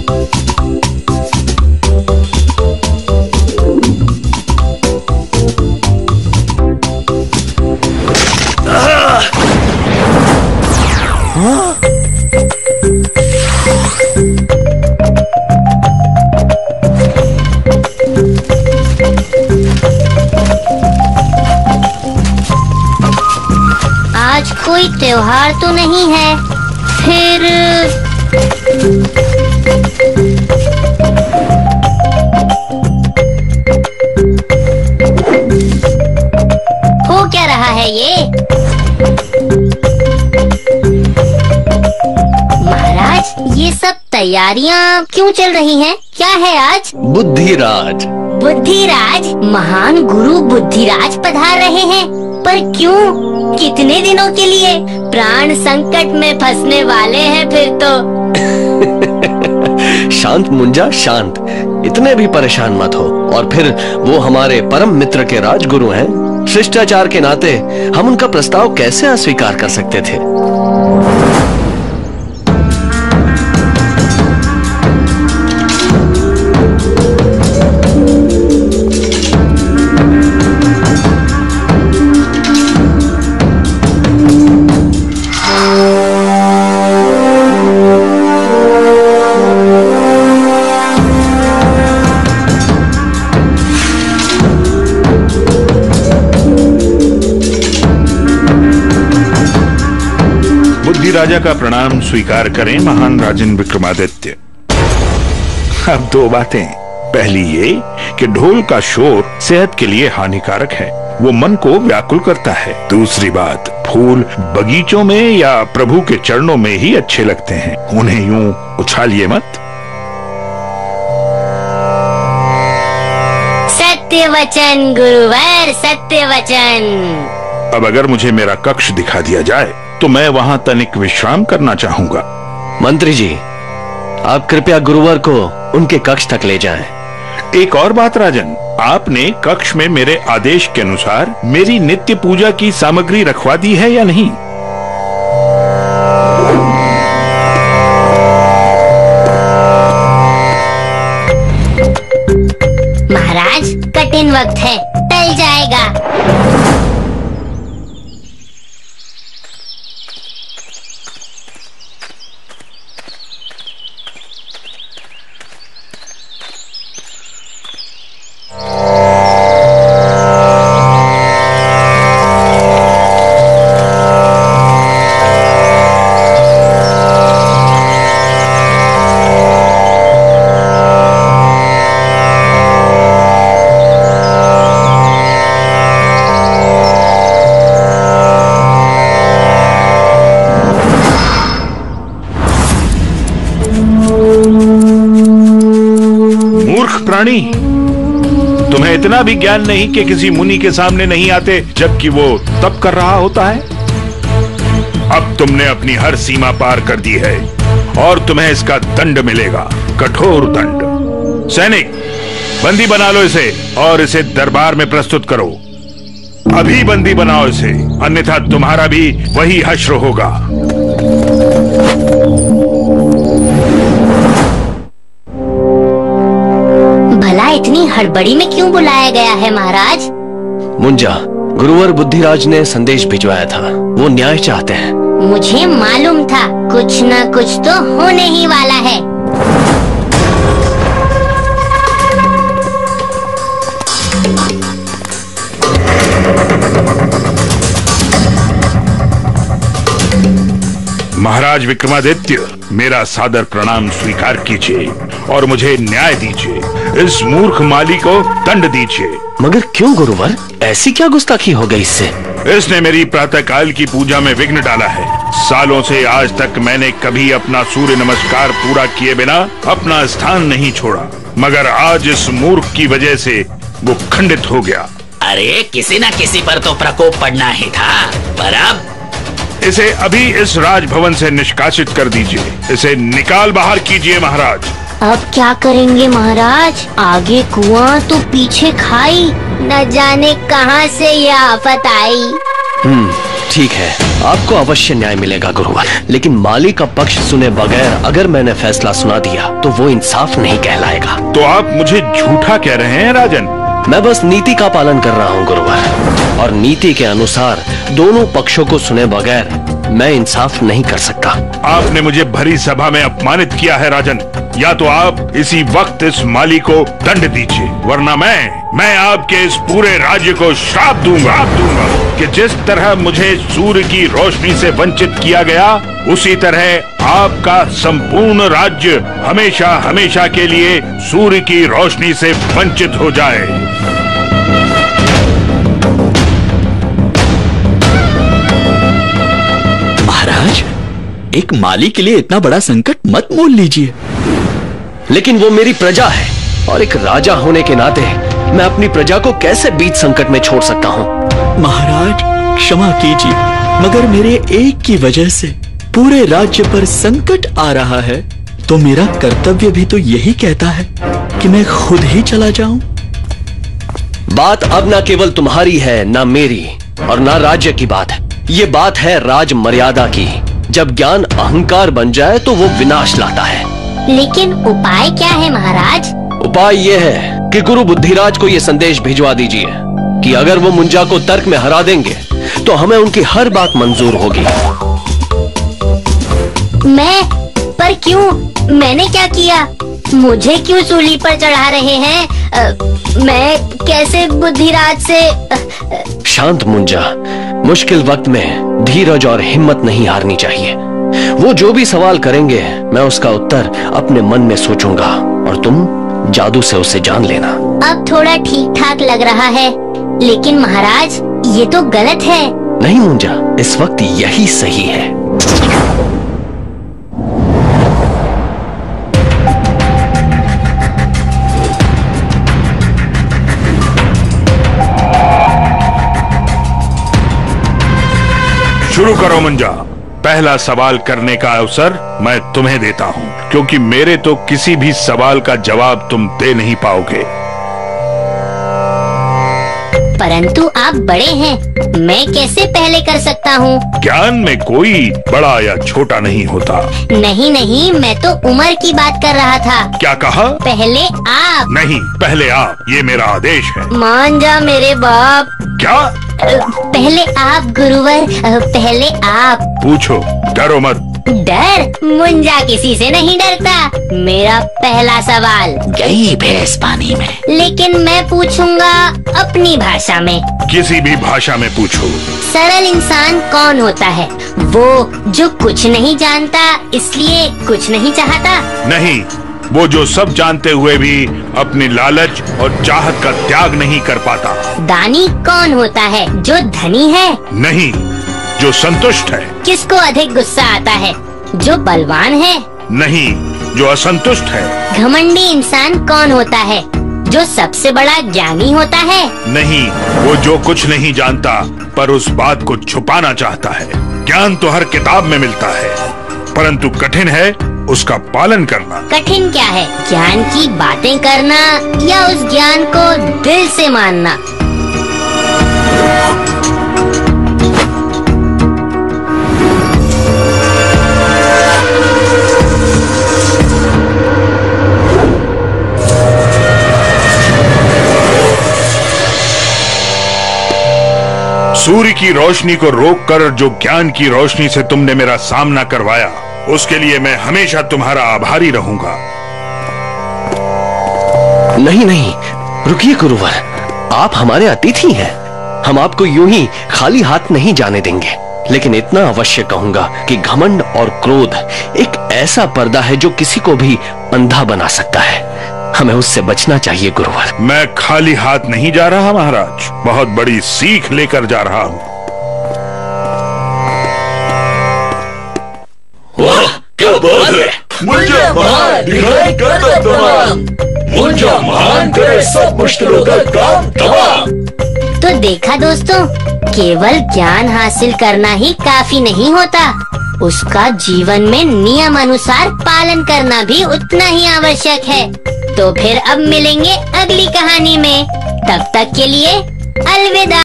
आज कोई त्योहार तो नहीं है, फिर हो क्या रहा है ये? महाराज, ये सब तैयारियां क्यों चल रही हैं? क्या है आज? बुद्धिराज। बुद्धिराज? महान गुरु बुद्धिराज पधार रहे हैं, पर क्यों? कितने दिनों के लिए? प्राण संकट में फंसने वाले हैं फिर तो। शांत मुंजा, शांत। इतने भी परेशान मत हो। और फिर वो हमारे परम मित्र के राजगुरु हैं। शिष्टाचार के नाते हम उनका प्रस्ताव कैसे अस्वीकार कर सकते थे? राजा का प्रणाम स्वीकार करें महान राजन विक्रमादित्य। अब दो बातें। पहली ये कि ढोल का शोर सेहत के लिए हानिकारक है, वो मन को व्याकुल करता है। दूसरी बात, फूल बगीचों में या प्रभु के चरणों में ही अच्छे लगते हैं, उन्हें यूं उछालिए मत। सत्य वचन गुरुवर, सत्य वचन। अब अगर मुझे मेरा कक्ष दिखा दिया जाए तो मैं वहां तनिक विश्राम करना चाहूंगा। मंत्री जी, आप कृपया गुरुवर को उनके कक्ष तक ले जाएं। एक और बात राजन, आपने कक्ष में मेरे आदेश के अनुसार मेरी नित्य पूजा की सामग्री रखवा दी है या नहीं? महाराज, कठिन वक्त है, टल जाएगा। प्राणी, तुम्हें इतना भी ज्ञान नहीं कि किसी मुनि के सामने नहीं आते जबकि वो तप कर रहा होता है? अब तुमने अपनी हर सीमा पार कर दी है और तुम्हें इसका दंड मिलेगा, कठोर दंड। सैनिक, बंदी बना लो इसे और इसे दरबार में प्रस्तुत करो। अभी बंदी बनाओ इसे, अन्यथा तुम्हारा भी वही हश्र होगा। इतनी हड़बड़ी में क्यों बुलाया गया है महाराज? मुंजा, गुरुवर बुद्धिराज ने संदेश भिजवाया था, वो न्याय चाहते हैं। मुझे मालूम था कुछ न कुछ तो होने ही वाला है। महाराज विक्रमादित्य, मेरा सादर प्रणाम स्वीकार कीजिए और मुझे न्याय दीजिए। इस मूर्ख माली को दंड दीजिए। मगर क्यों गुरुवर, ऐसी क्या गुस्ताखी हो गई इससे? इसने मेरी प्रातःकाल की पूजा में विघ्न डाला है। सालों से आज तक मैंने कभी अपना सूर्य नमस्कार पूरा किए बिना अपना स्थान नहीं छोड़ा, मगर आज इस मूर्ख की वजह से वो खंडित हो गया। अरे किसी न किसी पर तो प्रकोप पड़ना ही था, पर अब इसे अभी इस राजभवन से निष्कासित कर दीजिए। इसे निकाल बाहर कीजिए महाराज। अब क्या करेंगे महाराज? आगे कुआं तो पीछे खाई, न जाने कहां से यह आफत आई। ठीक है, आपको अवश्य न्याय मिलेगा गुरुवर, लेकिन माली का पक्ष सुने बगैर अगर मैंने फैसला सुना दिया तो वो इंसाफ नहीं कहलाएगा। तो आप मुझे झूठा कह रहे हैं राजन? मैं बस नीति का पालन कर रहा हूँ गुरुवर, और नीति के अनुसार दोनों पक्षों को सुने बगैर मैं इंसाफ नहीं कर सकता। आपने मुझे भरी सभा में अपमानित किया है राजन। या तो आप इसी वक्त इस माली को दंड दीजिए, वरना मैं आपके इस पूरे राज्य को श्राप दूंगा कि जिस तरह मुझे सूर्य की रोशनी से वंचित किया गया, उसी तरह आपका संपूर्ण राज्य हमेशा हमेशा के लिए सूर्य की रोशनी से वंचित हो जाए। महाराज, एक माली के लिए इतना बड़ा संकट मत मोल लीजिए। लेकिन वो मेरी प्रजा है, और एक राजा होने के नाते मैं अपनी प्रजा को कैसे बीच संकट में छोड़ सकता हूँ? महाराज क्षमा कीजिए, मगर मेरे एक की वजह से पूरे राज्य पर संकट आ रहा है, तो मेरा कर्तव्य भी तो यही कहता है कि मैं खुद ही चला जाऊं। बात अब ना केवल तुम्हारी है, ना मेरी और ना राज्य की बात है। ये बात है राज मर्यादा की। जब ज्ञान अहंकार बन जाए तो वो विनाश लाता है। लेकिन उपाय क्या है महाराज? उपाय ये है कि गुरु बुद्धिराज को ये संदेश भिजवा दीजिए कि अगर वो मुंजा को तर्क में हरा देंगे तो हमें उनकी हर बात मंजूर होगी। पर क्यों? मैंने क्या किया? मुझे क्यों सूली पर चढ़ा रहे हैं? मैं कैसे बुद्धिराज से? शांत मुंजा, मुश्किल वक्त में धीरज और हिम्मत नहीं हारनी चाहिए। वो जो भी सवाल करेंगे मैं उसका उत्तर अपने मन में सोचूंगा, और तुम जादू से उसे जान लेना। अब थोड़ा ठीक ठाक लग रहा है, लेकिन महाराज ये तो गलत है। नहीं मुंजा, इस वक्त यही सही है। शुरू करो मुंजा। पहला सवाल करने का अवसर मैं तुम्हें देता हूँ, क्योंकि मेरे तो किसी भी सवाल का जवाब तुम दे नहीं पाओगे। परंतु आप बड़े हैं, मैं कैसे पहले कर सकता हूँ? ज्ञान में कोई बड़ा या छोटा नहीं होता। नहीं, मैं तो उम्र की बात कर रहा था। क्या कहा? पहले आप। नहीं, पहले आप, ये मेरा आदेश है। मान जा मेरे बाप। क्या? पहले आप गुरुवर, पहले आप। पूछो, डरो मत। डर? मुंजा किसी से नहीं डरता। मेरा पहला सवाल। गई भैंस पानी में। लेकिन मैं पूछूंगा अपनी भाषा में। किसी भी भाषा में पूछो। सरल इंसान कौन होता है? वो जो कुछ नहीं जानता इसलिए कुछ नहीं चाहता? नहीं, वो जो सब जानते हुए भी अपनी लालच और चाहत का त्याग नहीं कर पाता। दानी कौन होता है? जो धनी है? नहीं, जो संतुष्ट है। किसको अधिक गुस्सा आता है? जो बलवान है? नहीं, जो असंतुष्ट है। घमंडी इंसान कौन होता है? जो सबसे बड़ा ज्ञानी होता है? नहीं, वो जो कुछ नहीं जानता पर उस बात को छुपाना चाहता है। ज्ञान तो हर किताब में मिलता है, परंतु कठिन है उसका पालन करना। कठिन क्या है? ज्ञान की बातें करना या उस ज्ञान को दिल से मानना? सूर्य की रोशनी को रोककर जो ज्ञान की रोशनी से तुमने मेरा सामना करवाया, उसके लिए मैं हमेशा तुम्हारा आभारी रहूंगा। नहीं, रुकिए गुरुवर, आप हमारे अतिथि हैं। हम आपको यूं ही खाली हाथ नहीं जाने देंगे। लेकिन इतना अवश्य कहूंगा कि घमंड और क्रोध एक ऐसा पर्दा है जो किसी को भी अंधा बना सकता है। हमें उससे बचना चाहिए गुरुवर। मैं खाली हाथ नहीं जा रहा महाराज, बहुत बड़ी सीख लेकर जा रहा हूँ। क्या बात है? मुंजा महान दिखाई करता तमाम। मुंजा महान करे सब मुश्किलों का काम तमाम। तो देखा दोस्तों, केवल ज्ञान हासिल करना ही काफी नहीं होता, उसका जीवन में नियम अनुसार पालन करना भी उतना ही आवश्यक है। तो फिर अब मिलेंगे अगली कहानी में। तब तक के लिए अलविदा।